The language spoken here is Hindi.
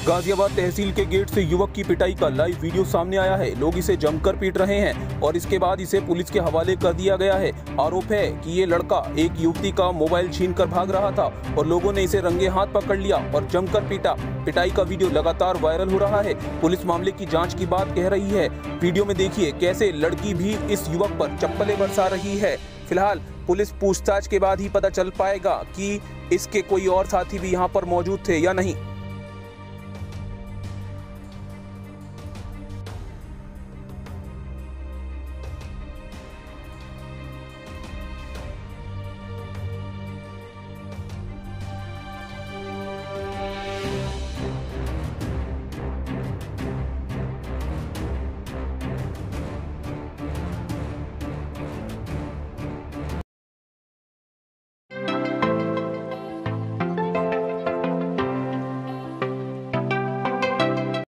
गाजियाबाद तहसील के गेट से युवक की पिटाई का लाइव वीडियो सामने आया है। लोग इसे जमकर पीट रहे हैं और इसके बाद इसे पुलिस के हवाले कर दिया गया है। आरोप है कि ये लड़का एक युवती का मोबाइल छीनकर भाग रहा था और लोगों ने इसे रंगे हाथ पकड़ लिया और जमकर पीटा। पिटाई का वीडियो लगातार वायरल हो रहा है। पुलिस मामले की जाँच की बात कह रही है। वीडियो में देखिए कैसे लड़की भी इस युवक पर चप्पलें बरसा रही है। फिलहाल पुलिस पूछताछ के बाद ही पता चल पाएगा कि इसके कोई और साथी भी यहाँ पर मौजूद थे या नहीं।